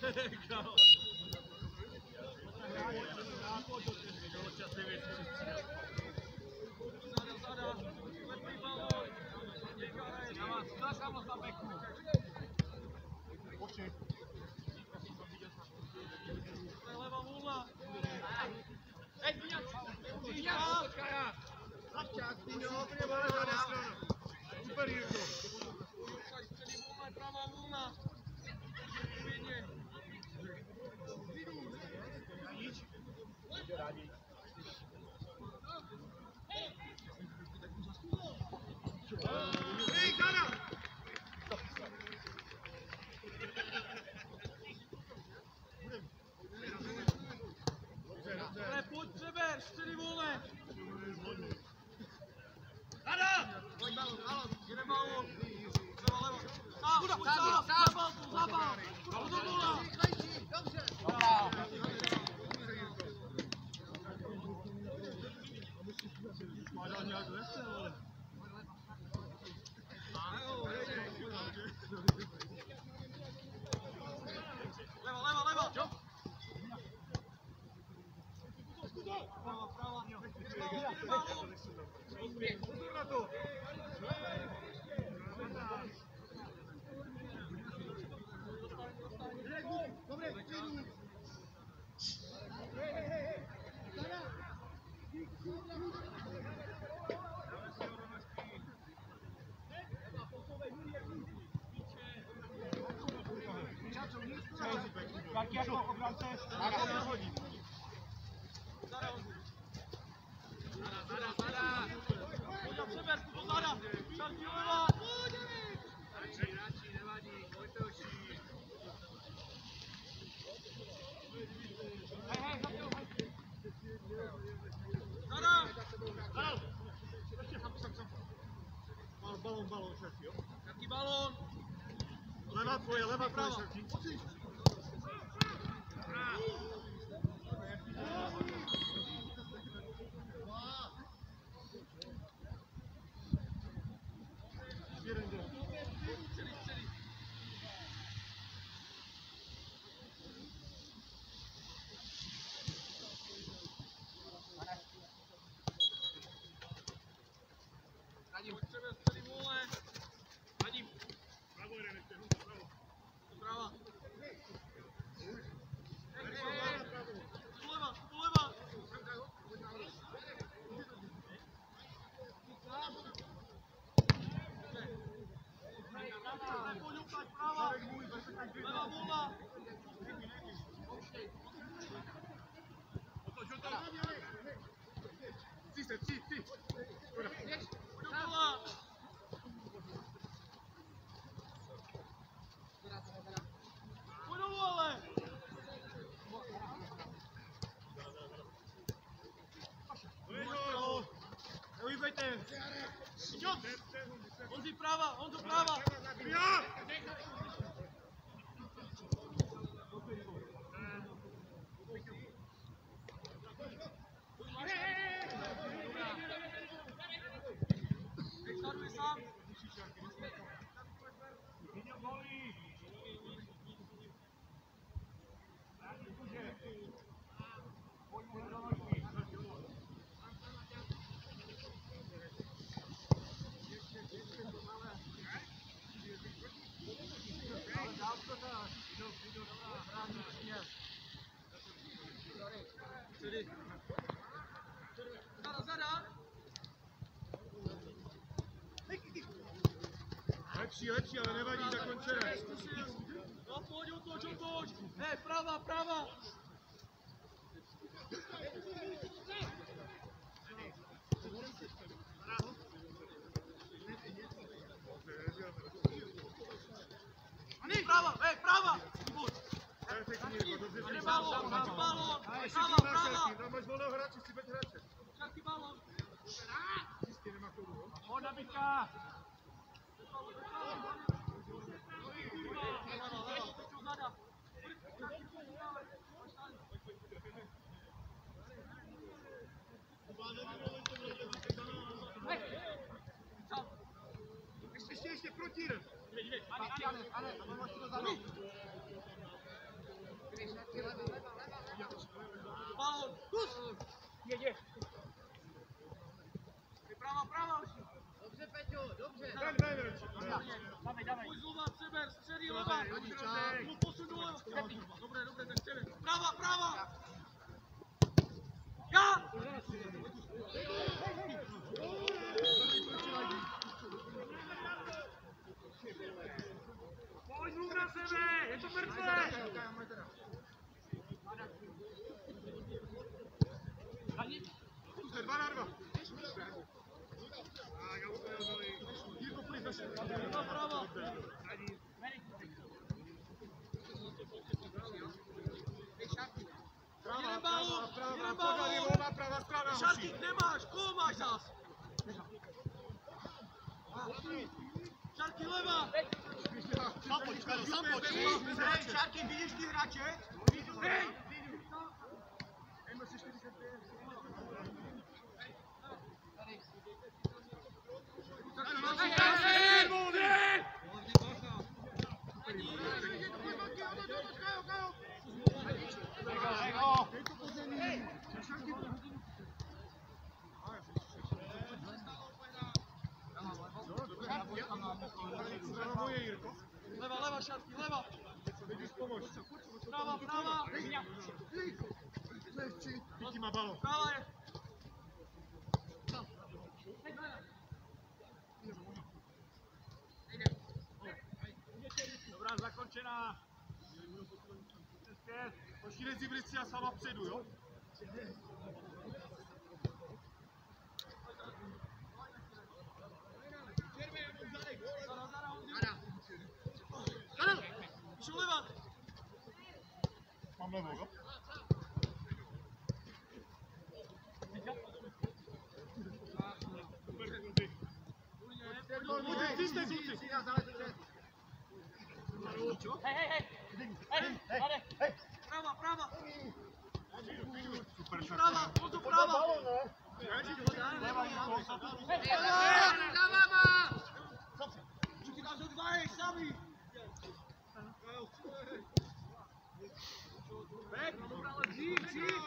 Tak jako obránce nehodí. Balón, šerky, jo? Jaký balón? Levá tvoje, šerky. Honzo práva! Staruje sám! Lepší, ale nevadí, zakončené. No, pojď, otoč! Hej, prava! Prava! Kde balón? Prava! Tam máš volného hráče, si bez hráče. Jaký balón? Čistě nemá chodu, jo? Pojď, nabídka! Ještě protír. Ale, to máš to zadní. Prava, prava. Dobře, Peťo, dobře. Pojď zlova, seber, středí, leva. Posun doleva. Dobré, dobré, ten středek. Prava, prava. Já! Pojď mluv na sebe, je to mrtvé. Zkuste, 2 na 2. Jirko, půjdeš na šest. Prava, prava. Jeden balón, jeden balón. Prava strana. Šarky, nemáš, koho máš zas? Šarky, leva. Započ. Šárky, vidíš ty hráče? Hej! Leva, leva, Šarky, leva. Prava, prava. Píky má balon. Prava je. Dobrá, zakončená. Pošírej Zibrici a sama vpředu, jo? Šel leva. Mám levou, jo? Pojďte, kluci! Prava, prava. Super, Prava, pozor, prava. Říkáš, že dva je sami. Bek, ale dřív, dřív.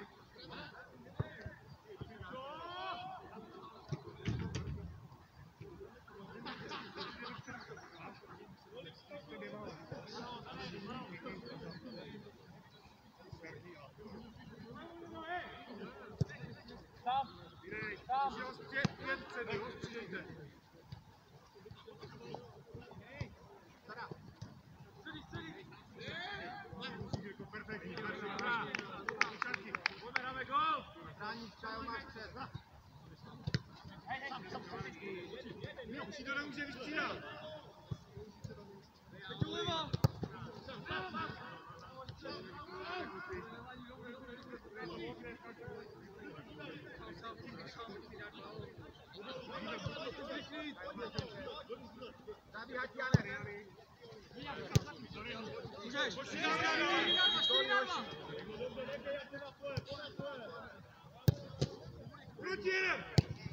Pět před, jo? Přijďte. Středí, středí. Jirko, perfektní. Pojďme, dáme gol. Už si to nemůže vystřídat. Peťo, leva. Můžeš. Proti jeden!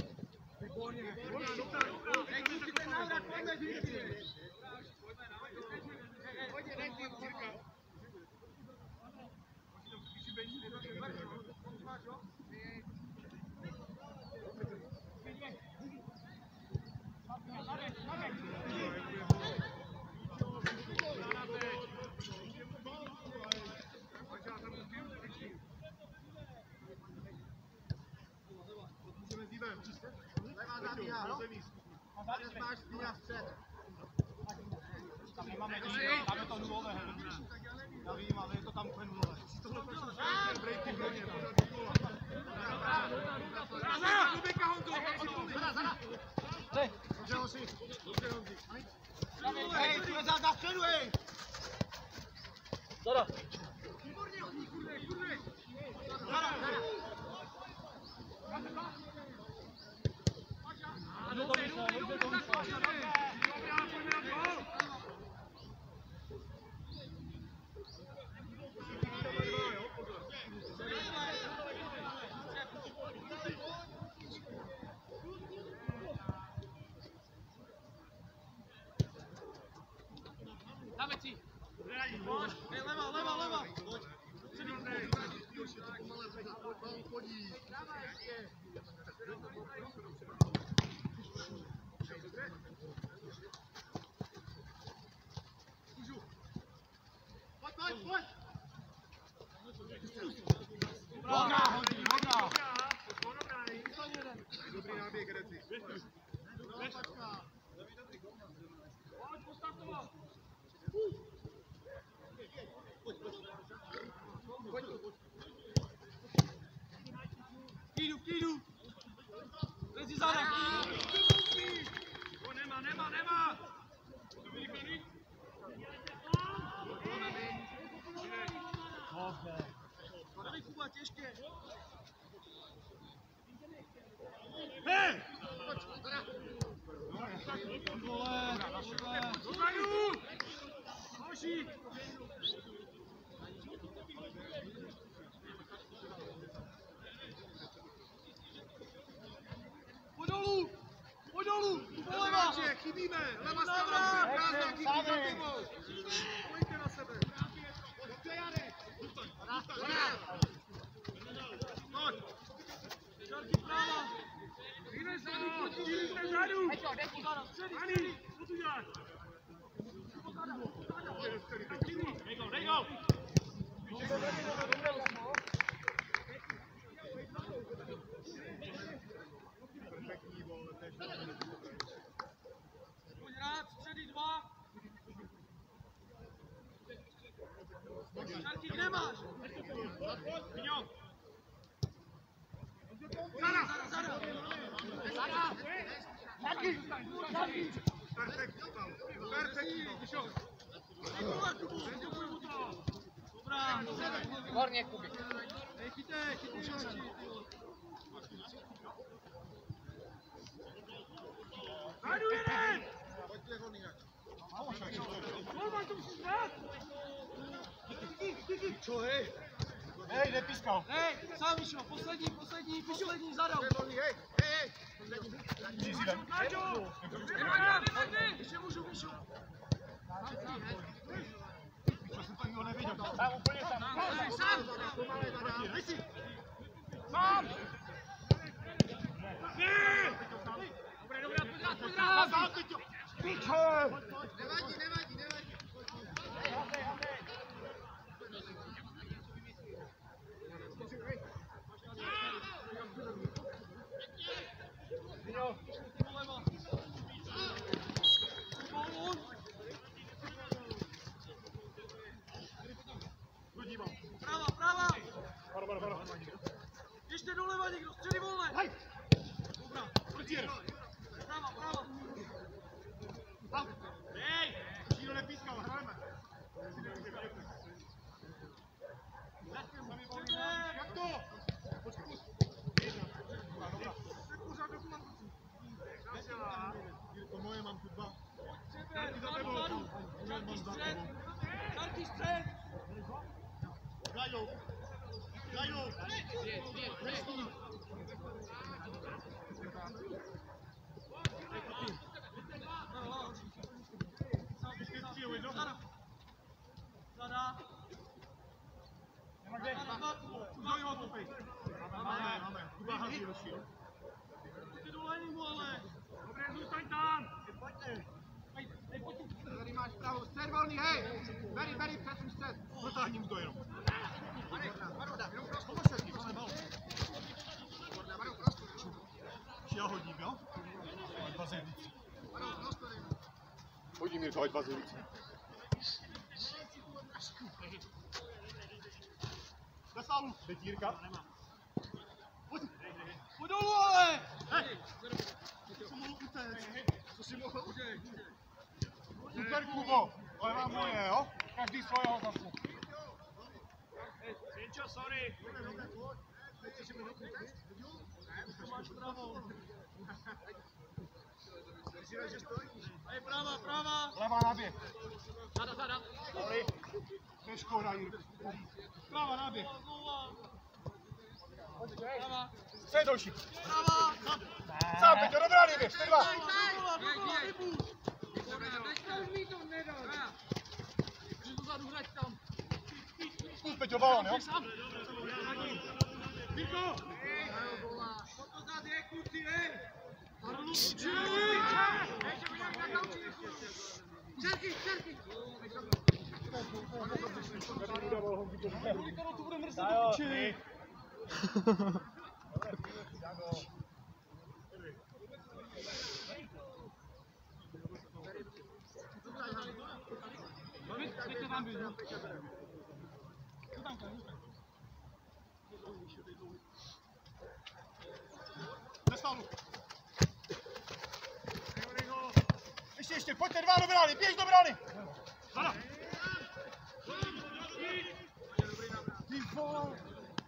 Levá zabíhá, no? Teraz máš spína vpřed. Tam nemáme to, tam je to nulové. Já vím, ale je to tam úplně nulové. Hej, tu je za vpředu, hej! Zada. Dáme si. Hej, leva, leva, leva. Chodí. Dobrá, hodí, dobrá. Dobrý náběh, Reci. Pojď, postav to! Kýdu! Lezi zadem! Nemá! Tady Kuba, těžké! Hej! Dozadu! Hoší! Pojď dolů! Poleva! Chybíme! Leva strana! Prázdná, chybí za tebou! Pojďte na sebe! Pojď! Šarky práva! Vynez zadu! Vynez zadu! Ani! Co tu děláš? Dej go! Pojď rád, středy 2! Šarky, kde máš? Vyňo! Zada! Perfektní! Vyšel! Dobrá! Horně, Kuby. Chytej šarky! Zadu jeden! Golman, to musíš dát! Čo, hej? Hej, nepískal. Hej, sám Mišo, poslední, zadal! Hej! Můžeš si dát. Ještě můžu, Mišo! Co jsem to nikdo neviděl. Tam úplně tam. Sám! Sám! Dobré, pořád! Sám teď jo. Piče! Nevadí. Prava! Ještě doleva někdo, středy volné! Dobrá, prava! Hej! Nikdo nepískal, hrajeme! Jak to? Jirko, moje mám tu dva. Šarky střed! Dajou! Zada! Máme. Kuba hazí rozšířil. Ty do liningu, ale! Dobré, zůstaň tam! Tady máš pravou. Střed volný, hej. Beri, přesun střed. Protáhni mu to jenom. Já hodím, jo? Dva zedlíci. Hodím Jirko, ať dva zvíc. Na sálu. Teď Jirka. Pojď dolů, ale! Hej! Co mohl utéct? Co si mohl udělat? Super, Kubo. Levá moje, jo? Každý svého zase. Jenčo, sorry. Máš pravou. Hej, prava! Levá naběh. Zada! Sorry. To je škoda, Jirko. Prava naběh. Prava! Co je další? Prava! Sám, Peťo, dobrá naběh. 4-2. Dokola, vybuď! Teď mi to nedal! Můžu dozadu hrať tam! Zkus, Peťo, balon, jo? Jirko! To zad je, kluci, hej! Čerky! To bude mrzet do piči. Pěťte tam být. Bez faulu. Ještě, pojďte dva do brány, běž do brány. Zada. Ty vole.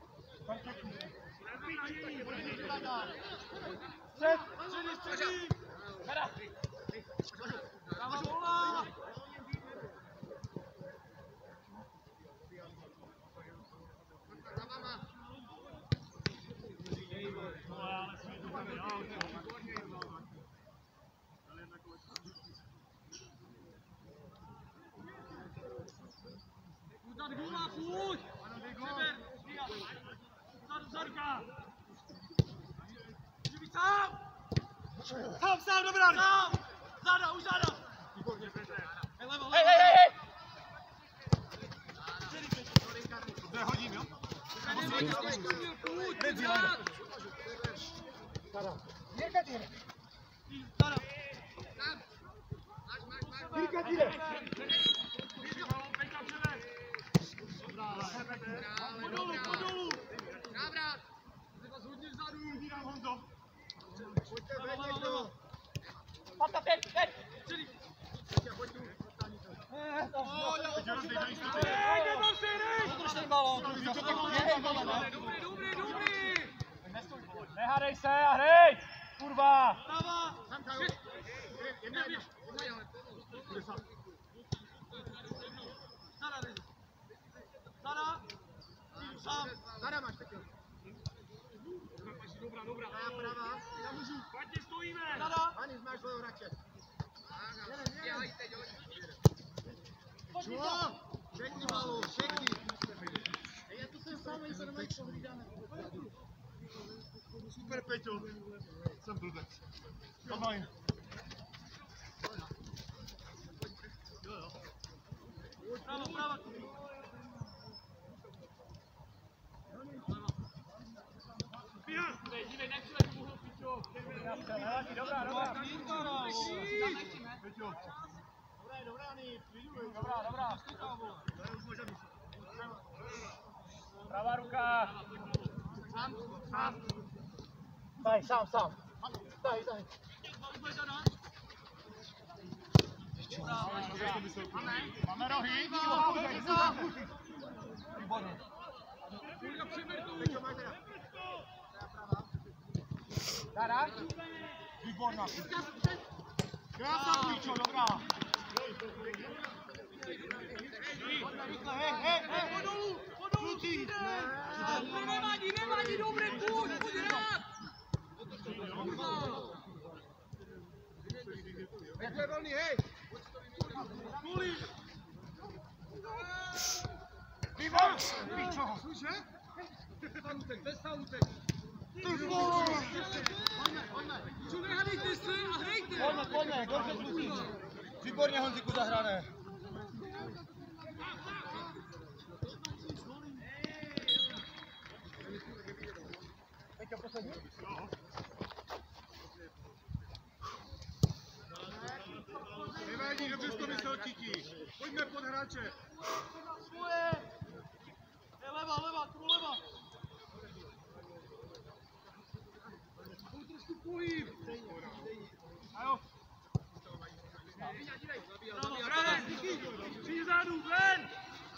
Střed. Středí. Hra. Práva volná. Půjď gula, půjď! Přeber, zadu, zadka! Může být sám! Sám, do brány. Sám! Zada, už zada! Leva! To je hodím, jo? Půjď, zad! Jirka týre. Zada! Jirka týre. Podolu! Návrat! Hodně vzadu! Vydám Honzo. Pojďte, veď, Patka, teď! Středí! pojď tu. Nemám si, jdeš! Podrž ten balón! Dobrý! Nehádej se a hrej! Kurva! Prava! Jedna. Zada, jdeš! Zada! Jdu sám! Zada máš taky. Dobrá! Prava. Já můžu! Pojďte, stojíme! Zada! Anis, máš svého hráče. Pojď, Všechny malou, všechny. Já tu jsem sám, nejsem na mých pohlídáme. Super, Peťo. Jsem blbec. Normálně. Prava! Dívej, nechci na tu pičo! Dobrá! Peťo. Dobrá, Nýt. Dobrá! Pravá ruka. Sám. Tady, sám. Tady. Máme rohy. Výborně. Dara? Výborná. Krásná půjčo, dobrá. Hej, Podolu! kluci. Nevadí, dobrý, půjď hrát! Jak je volný, hej! Kuli! Výbor! Píčo, služe? Bez falutek! Ty vole! Čo, nehádejte se a hrajte! Pojďme, dobře kluci. Výborně, Honziku, zahrané. Peťo, poslední? Nevadí, dobře jsi to myslel, Titi. Pojďme pod hráče. Svoje! Leva, leva! Pojď trošku pohyb! A jo. Prava, přijď zádu, ven!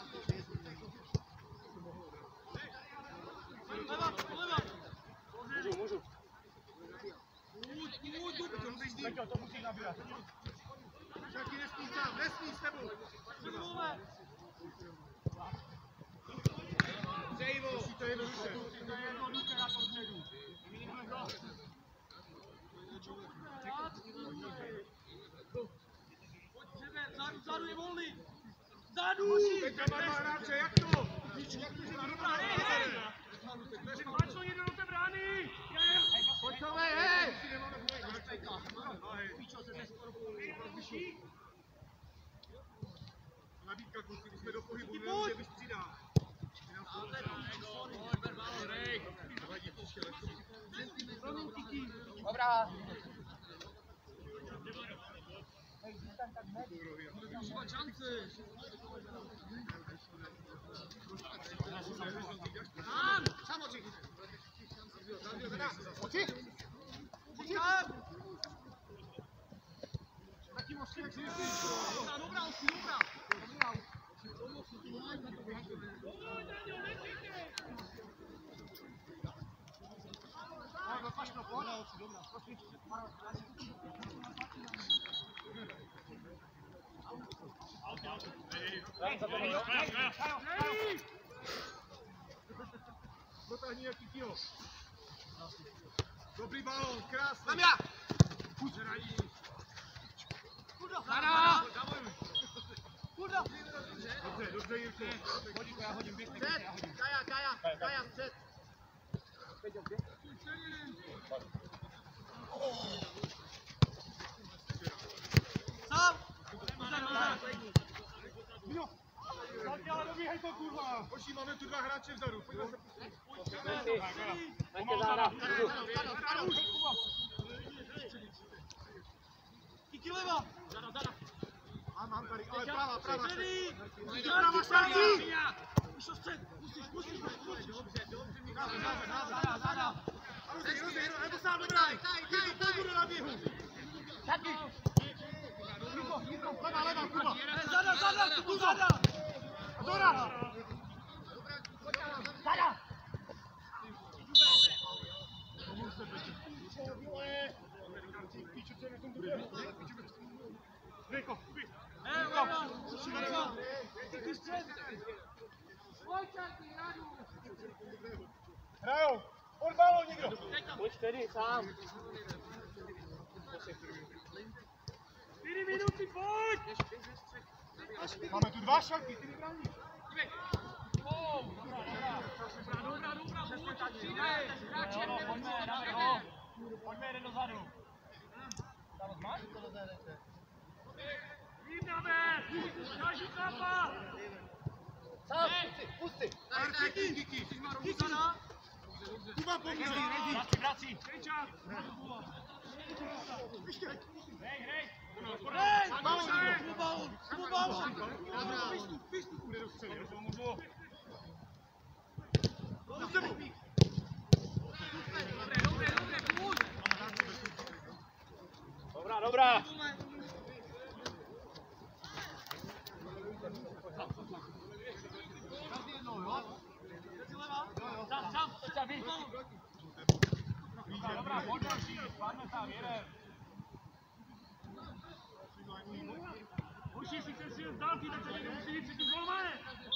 Leva! Můžu. Půjď, dobře! Peťo, to musíš nabírat. Však nesmí sám, nesmí s tebou. Sejvo. Musí to jednoduše. To je jednoduché na tom středu. Zadu je volný! Zadu! Peťa má dva hráče, jak to? Jak to, že to dobrá hráče? Máš to někdo do té brány! Pojď to, hej! Nabídka kluci, Kluci! Kluci! Taký možný, jak si myslíš. Dobrá, Osi, dobrá. Dopašno, pojď. Dotáhni nějaký kilo. Dobrý balón, krásný. Tam já! Zara! Dobře, dobře, Jirko. Hodíku, já hodím, běžte, Před! já hodím. Kaja, před! Sám! Jo. Tak ale dobíhej to, kurva. Hoši, máme tu dva hráče vzadu. Pojďme se pustit. Pomalu Zara. Kiki leva! Mám tady, ale prava, prava. Předý! Prava, šáří! Vyšel střed! Musíš! Zada! Rozej, nebo sám dobrá! Taj, bude na běhu! Jirko, leva, Kuba! Zada! Zora! Jirko, Kiki střed! hrajou. Pojď balón někdo. Pojď tedy, sám. 4 minuty, pojď! Máme tu dva šanky, ty nebráníš. Pojďme jeden dozadu. Pusty! Kiki. Kuba pomůže. Vrací. Bude do střely, já to můžu. Dobrá. Dobrá, pojď další, spadne tam, jedem. Už jestli chceš si z dálky, tak se někdo musí víc si tu zvolmané.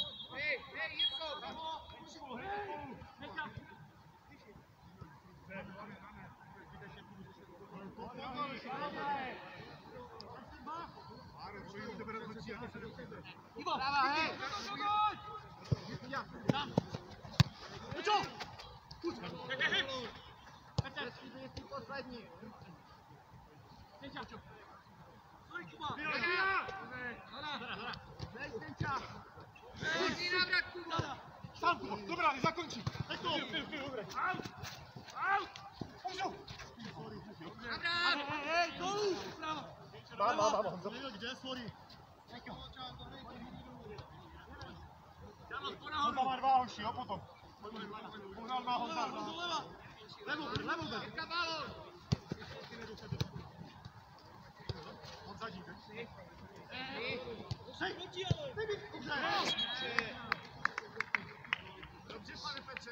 Poslední. Dej ten čas. Sám Kuba, dobrá, nezakončí. Tak to. Mám. Kde je sorry? Honza má dva hoši, jo, potom. Pohnal má Honza. Levou bez. Honza dík. Dobře, pane Petře.